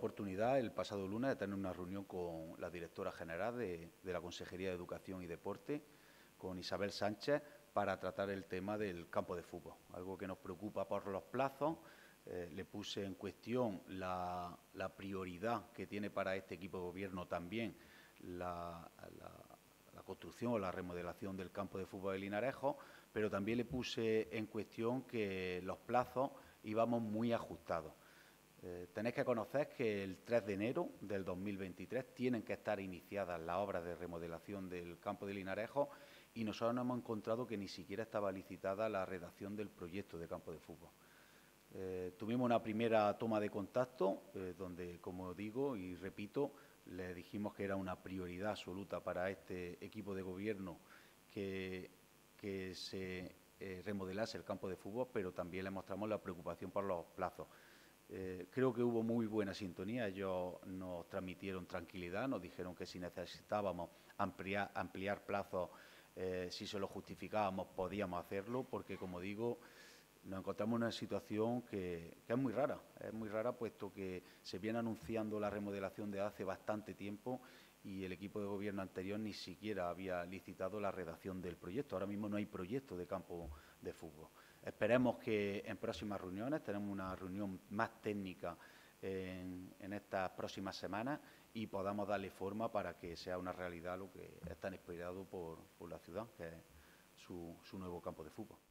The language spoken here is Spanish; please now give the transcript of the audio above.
oportunidad el pasado lunes de tener una reunión con la directora general de la Consejería de Educación y Deporte, con Isabel Sánchez, para tratar el tema del campo de fútbol, algo que nos preocupa por los plazos. Le puse en cuestión la prioridad que tiene para este equipo de gobierno también la construcción o la remodelación del campo de fútbol de Linarejo, pero también le puse en cuestión que los plazos íbamos muy ajustados. Tenéis que conocer que el 3 de enero del 2023 tienen que estar iniciadas las obras de remodelación del campo de Linarejo y nosotros nos hemos encontrado que ni siquiera estaba licitada la redacción del proyecto de campo de fútbol. Tuvimos una primera toma de contacto donde, como digo y repito, le dijimos que era una prioridad absoluta para este equipo de gobierno que se remodelase el campo de fútbol, pero también le mostramos la preocupación por los plazos. Creo que hubo muy buena sintonía. Ellos nos transmitieron tranquilidad, nos dijeron que si necesitábamos ampliar plazos, si se lo justificábamos, podíamos hacerlo, porque, como digo, nos encontramos en una situación que es muy rara, puesto que se viene anunciando la remodelación de hace bastante tiempo y el equipo de gobierno anterior ni siquiera había licitado la redacción del proyecto. Ahora mismo no hay proyecto de campo de fútbol. Esperemos que en próximas reuniones, tenemos una reunión más técnica en estas próximas semanas, y podamos darle forma para que sea una realidad lo que es tan esperado por la ciudad, que es su nuevo campo de fútbol.